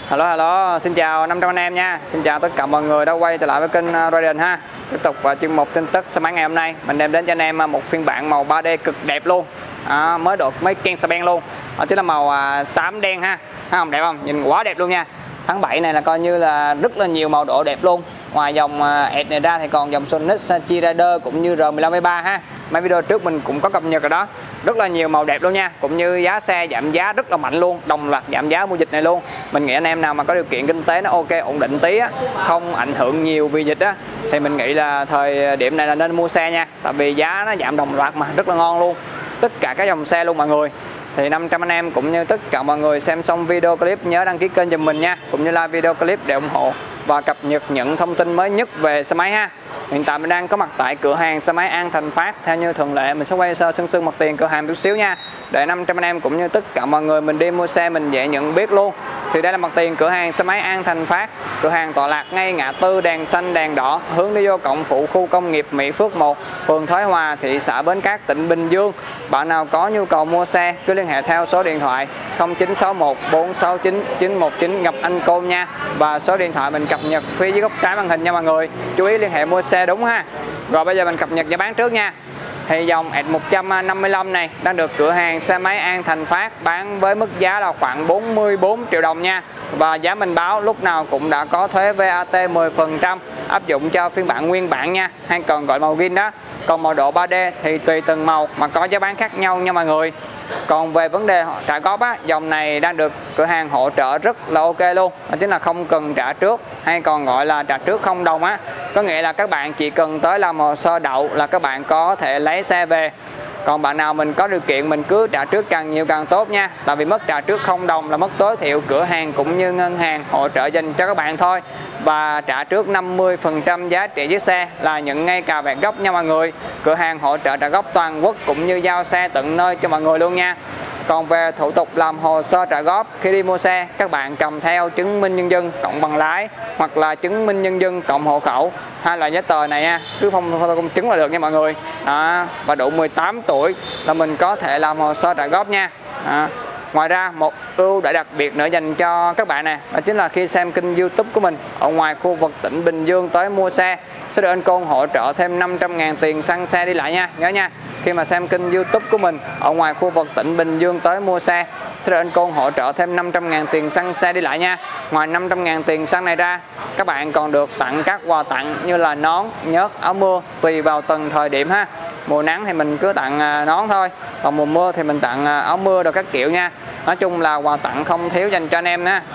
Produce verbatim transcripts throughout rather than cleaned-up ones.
Hello hello, xin chào năm trăm anh em nha. Xin chào tất cả mọi người đã quay trở lại với kênh Riden ha. Tiếp tục vào chuyên mục tin tức xe máy ngày hôm nay, mình đem đến cho anh em một phiên bản màu ba D cực đẹp luôn. À, mới được mấy ken xe ben luôn. Đó chính là màu à, xám đen ha. Thấy không, đẹp không? Nhìn quá đẹp luôn nha. Tháng bảy này là coi như là rất là nhiều màu độ đẹp luôn. Ngoài dòng ét này ra thì còn dòng Sonic, G-Rider cũng như R mười lăm V ba ha. Mấy video trước mình cũng có cập nhật rồi đó. Rất là nhiều màu đẹp luôn nha. Cũng như giá xe giảm giá rất là mạnh luôn. Đồng loạt giảm giá mùa dịch này luôn. Mình nghĩ anh em nào mà có điều kiện kinh tế nó ok, ổn định tí á, không ảnh hưởng nhiều vì dịch á, thì mình nghĩ là thời điểm này là nên mua xe nha. Tại vì giá nó giảm đồng loạt mà rất là ngon luôn. Tất cả các dòng xe luôn mọi người. Thì năm trăm anh em cũng như tất cả mọi người xem xong video clip nhớ đăng ký kênh giùm mình nha, cũng như like video clip để ủng hộ và cập nhật những thông tin mới nhất về xe máy ha. Hiện tại mình đang có mặt tại cửa hàng xe máy An Thành Phát. Theo như thường lệ mình sẽ quay sơ sưng sưng mặt tiền cửa hàng chút xíu nha, để năm trăm anh em cũng như tất cả mọi người mình đi mua xe mình dễ nhận biết luôn. Thì đây là mặt tiền cửa hàng xe máy An Thành Phát. Cửa hàng tọa lạc ngay ngã tư đèn xanh đèn đỏ hướng đi vô cổng phụ khu công nghiệp Mỹ Phước một, phường Thới Hòa, thị xã Bến Cát, tỉnh Bình Dương. Bạn nào có nhu cầu mua xe cứ liên hệ theo số điện thoại không chín sáu một bốn sáu chín chín một chín gặp anh Côn nha, và số điện thoại mình cập nhật phía dưới góc trái màn hình nha mọi người. Chú ý liên hệ mua xe đúng ha. Rồi bây giờ mình cập nhật giá bán trước nha. Thì dòng S một trăm năm mươi lăm này đang được cửa hàng xe máy An Thành Phát bán với mức giá là khoảng bốn mươi bốn triệu đồng nha. Và giá mình báo lúc nào cũng đã có thuế vê a tê mười phần trăm áp dụng cho phiên bản nguyên bản nha, hay còn gọi màu zin đó. Còn màu độ ba D thì tùy từng màu mà có giá bán khác nhau nha mọi người. Còn về vấn đề trả góp á, dòng này đang được cửa hàng hỗ trợ rất là ok luôn. Đó chính là không cần trả trước, hay còn gọi là trả trước không đồng á. Có nghĩa là các bạn chỉ cần tới làm hồ sơ đậu là các bạn có thể lấy xe về. Còn bạn nào mình có điều kiện mình cứ trả trước càng nhiều càng tốt nha. Tại vì mức trả trước không đồng là mức tối thiểu cửa hàng cũng như ngân hàng hỗ trợ dành cho các bạn thôi. Và trả trước năm mươi phần trăm giá trị chiếc xe là nhận ngay cà vẹt gốc nha mọi người. Cửa hàng hỗ trợ trả góp toàn quốc cũng như giao xe tận nơi cho mọi người luôn nha. Còn về thủ tục làm hồ sơ trả góp khi đi mua xe, các bạn cầm theo chứng minh nhân dân cộng bằng lái hoặc là chứng minh nhân dân cộng hộ khẩu, hay là giấy tờ này nha, cứ phong công chứng là được nha mọi người. Đó, và đủ mười tám tuổi là mình có thể làm hồ sơ trả góp nha. Đó. Ngoài ra một ưu đãi đặc biệt nữa dành cho các bạn nè, đó chính là khi xem kênh YouTube của mình ở ngoài khu vực tỉnh Bình Dương tới mua xe sẽ được anh Côn hỗ trợ thêm năm trăm ngàn tiền xăng xe đi lại nha. Nhớ nha, khi mà xem kênh YouTube của mình ở ngoài khu vực tỉnh Bình Dương tới mua xe sẽ được anh Côn hỗ trợ thêm năm trăm ngàn tiền xăng xe đi lại nha. Ngoài năm trăm ngàn tiền xăng này ra, các bạn còn được tặng các quà tặng như là nón, nhớt, áo mưa tùy vào từng thời điểm ha. Mùa nắng thì mình cứ tặng nón thôi, còn mùa mưa thì mình tặng áo mưa rồi các kiểu nha. Nói chung là quà tặng không thiếu dành cho anh em nha.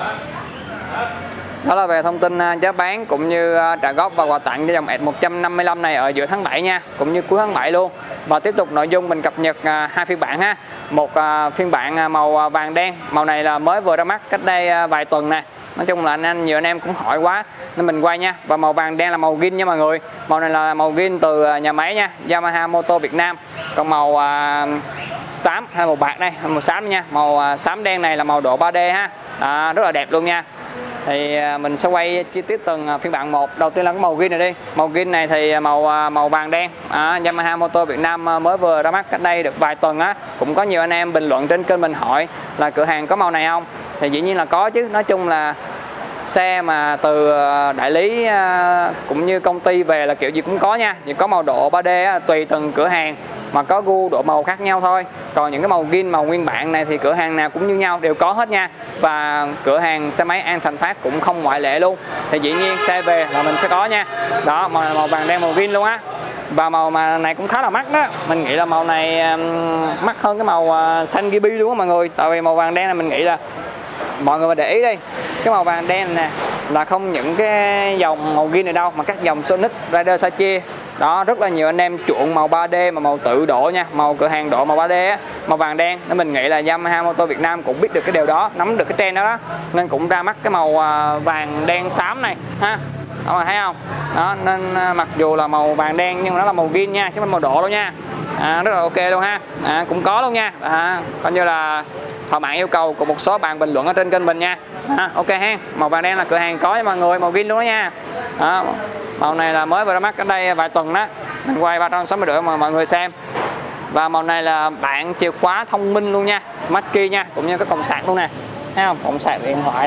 Đó là về thông tin giá bán cũng như trả góp và quà tặng cho dòng S một trăm năm mươi lăm này ở giữa tháng bảy nha, cũng như cuối tháng bảy luôn. Và tiếp tục nội dung mình cập nhật hai phiên bản ha. Một phiên bản màu vàng đen, màu này là mới vừa ra mắt cách đây vài tuần nè. Nói chung là anh anh nhiều anh em cũng hỏi quá nên mình quay nha. Và màu vàng đen là màu zin nha mọi người. Màu này là màu zin từ nhà máy nha, Yamaha Motor Việt Nam. Còn màu uh, xám hay màu bạc đây, màu xám nha. Màu uh, xám đen này là màu độ ba D ha. À, rất là đẹp luôn nha. Thì mình sẽ quay chi tiết từng phiên bản một. Đầu tiên là cái màu zin này đi. Màu zin này thì màu màu vàng đen, à, Yamaha Motor Việt Nam mới vừa ra mắt cách đây được vài tuần á. Cũng có nhiều anh em bình luận trên kênh mình hỏi là cửa hàng có màu này không. Thì dĩ nhiên là có chứ. Nói chung là xe mà từ đại lý cũng như công ty về là kiểu gì cũng có nha. Chỉ có màu độ ba D á, tùy từng cửa hàng mà có gu độ màu khác nhau thôi. Còn những cái màu zin màu nguyên bản này thì cửa hàng nào cũng như nhau, đều có hết nha. Và cửa hàng xe máy An Thành Phát cũng không ngoại lệ luôn. Thì dĩ nhiên xe về là mình sẽ có nha. Đó, màu, màu vàng đen màu zin luôn á. Và màu mà này cũng khá là mắc đó. Mình nghĩ là màu này um, mắc hơn cái màu uh, xanh gibi luôn á mọi người. Tại vì màu vàng đen này mình nghĩ là mọi người mà để ý đi, cái màu vàng đen này nè là không những cái dòng màu zin này đâu, mà các dòng Sonic, Rider, Sachi đó, rất là nhiều anh em chuộng màu ba D mà màu tự độ nha, màu cửa hàng độ màu ba D á, màu vàng đen. Nên mình nghĩ là Yamaha Motor Việt Nam cũng biết được cái điều đó, nắm được cái trend đó, đó nên cũng ra mắt cái màu vàng đen xám này ha. Đó, thấy không? Đó, nên mặc dù là màu vàng đen nhưng mà nó là màu zin nha, chứ không phải màu độ đâu nha. À, rất là ok luôn ha. À, cũng có luôn nha. À, coi như là thỏa mãn yêu cầu của một số bạn bình luận ở trên kênh mình nha. À, ok ha. Màu vàng đen là cửa hàng có cho mọi người, màu zin luôn đó nha. Đó, màu này là mới vừa ra mắt cách đây vài tuần đó. Mình quay ba trăm sáu mươi độ mà mọi người xem. Và màu này là bạn chìa khóa thông minh luôn nha, Smart Key nha, cũng như cái cổng sạc luôn nè. Thấy không? Cổng sạc điện thoại nè.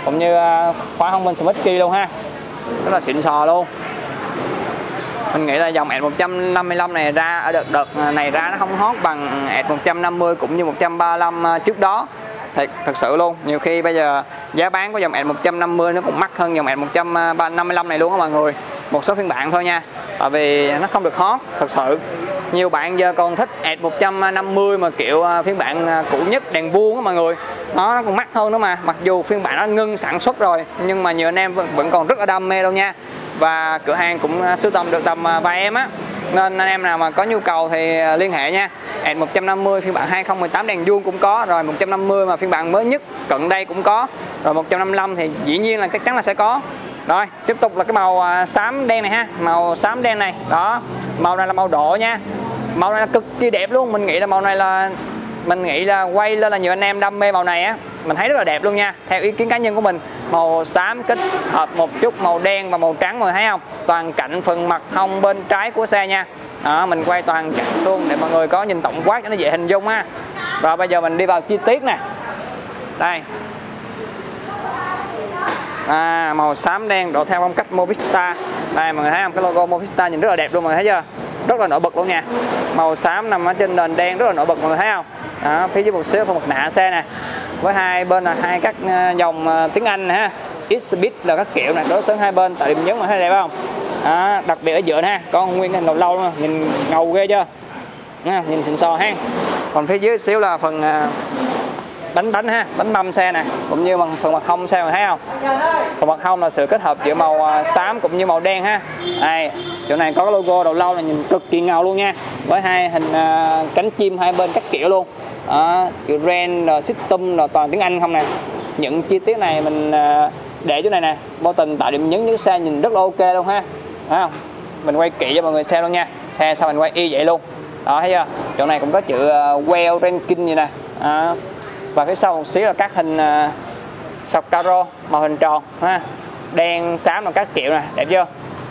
cũng như khóa thông minh Smart Key luôn ha, rất là xịn sò luôn. Mình nghĩ là dòng Edge một trăm năm mươi lăm này ra ở đợt đợt này ra nó không hot bằng Edge một trăm năm mươi cũng như một trăm ba mươi lăm trước đó. Thật, thật sự luôn, nhiều khi bây giờ giá bán của dòng Edge một trăm năm mươi nó cũng mắc hơn dòng Edge một trăm năm mươi lăm này luôn á mọi người. Một số phiên bản thôi nha, tại vì nó không được hot thật sự. Nhiều bạn giờ còn thích Edge một trăm năm mươi mà kiểu phiên bản cũ nhất đèn vuông á mọi người, nó, nó còn mắc hơn nữa mà. Mặc dù phiên bản nó ngưng sản xuất rồi nhưng mà nhiều anh em vẫn, vẫn còn rất là đam mê đâu nha. Và cửa hàng cũng sưu tầm được tầm vài em á, nên anh em nào mà có nhu cầu thì liên hệ nha. Edge một trăm năm mươi phiên bản hai không một tám đèn vuông cũng có, rồi một trăm năm mươi mà phiên bản mới nhất cận đây cũng có, rồi một trăm năm mươi lăm thì dĩ nhiên là chắc chắn là sẽ có. Rồi tiếp tục là cái màu xám đen này ha, màu xám đen này đó, màu này là màu độ nha, màu này là cực kỳ đẹp luôn. Mình nghĩ là màu này là mình nghĩ là quay lên là nhiều anh em đam mê màu này á, mình thấy rất là đẹp luôn nha. Theo ý kiến cá nhân của mình, màu xám kết hợp một chút màu đen và màu trắng, mọi người thấy không, toàn cạnh phần mặt hông bên trái của xe nha. Đó, mình quay toàn cảnh luôn để mọi người có nhìn tổng quát cho nó dễ hình dung ha. Rồi bây giờ mình đi vào chi tiết nè. Đây, à, màu xám đen độ theo phong cách Movistar. Đây mọi người thấy không, cái logo Movistar nhìn rất là đẹp luôn, mọi người thấy chưa, rất là nổi bật luôn nha. Màu xám nằm ở trên nền đen rất là nổi bật, mọi người thấy không. Đó, phía dưới một xíu phần mặt nạ xe nè, với hai bên là hai các dòng tiếng Anh nè ha, It's Bit là các kiểu này, đối xứng hai bên tạo điểm nhấn mà thấy đẹp không. Đó, đặc biệt ở giữa ha, có nguyên cái hình đầu lâu luôn, nhìn ngầu ghê chưa, nha, nhìn xịn sò ha. Còn phía dưới xíu là phần bánh bánh ha, bánh mâm xe nè, cũng như bằng phần mặt hông xe, thấy không. Phần mặt hông là sự kết hợp giữa màu xám cũng như màu đen ha. Đây, chỗ này có cái logo đầu lâu này nhìn cực kỳ ngầu luôn nha, với hai hình uh, cánh chim hai bên các kiểu luôn. Đó, kiểu ren rồi system rồi toàn tiếng Anh không nè. Những chi tiết này mình uh, để chỗ này nè, vô tình tạo điểm nhấn với xe nhìn rất là ok luôn ha. Thấy không? Mình quay kỹ cho mọi người xem luôn nha. Xe sao mình quay y vậy luôn. Đó, thấy chưa? Chỗ này cũng có chữ uh, well ranking vậy nè. Đó. Và phía sau một xíu là các hình uh, sọc caro màu hình tròn ha, đen xám và các kiểu nè, đẹp chưa.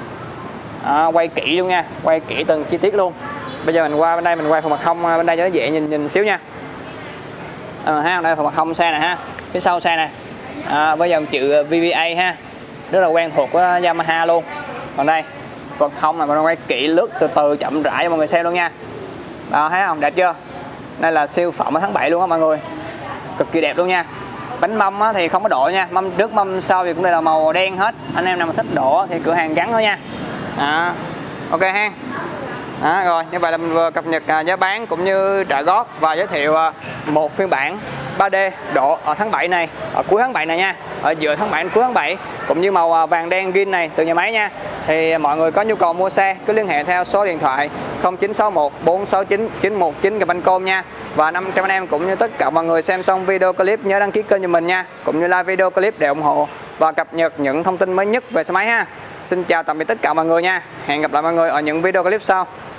Đó, quay kỹ luôn nha, quay kỹ từng chi tiết luôn. Bây giờ mình qua bên đây, mình quay phần mặt hông bên đây cho nó dễ nhìn nhìn xíu nha. À, ha, đây phần mặt hông xe này ha, phía sau xe này à, với dòng chữ vê vê a ha, rất là quen thuộc của Yamaha luôn. Còn đây phần hông này mình quay kỹ lướt từ từ chậm rãi cho mọi người xem luôn nha. Đó, thấy không, đẹp chưa. Đây là siêu phẩm ở tháng bảy luôn á mọi người, cực kỳ đẹp luôn nha. Bánh mâm thì không có độ nha, mâm trước mâm sau thì cũng đây là màu đen hết. Anh em nào mà thích độ thì cửa hàng gắn thôi nha. Đó, ok ha. Đó, rồi như vậy là mình vừa cập nhật giá bán cũng như trả góp và giới thiệu một phiên bản ba D độ ở tháng bảy này, ở cuối tháng bảy này nha, ở giữa tháng bảy đến cuối tháng bảy, cũng như màu vàng đen green này từ nhà máy nha. Thì mọi người có nhu cầu mua xe cứ liên hệ theo số điện thoại không chín sáu một bốn sáu chín chín một chín Gamancom nha. Và năm trăm anh em cũng như tất cả mọi người xem xong video clip nhớ đăng ký kênh cho mình nha, cũng như like video clip để ủng hộ và cập nhật những thông tin mới nhất về xe máy ha. Xin chào tạm biệt tất cả mọi người nha. Hẹn gặp lại mọi người ở những video clip sau.